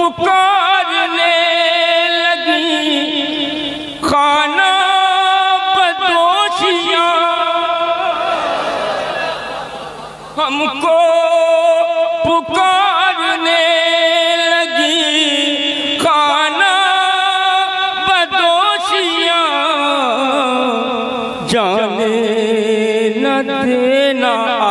पुकारने लगी खाना बदोशियाँ, हमको पुकारने लगी खाना बदोशियाँ, जाने न देना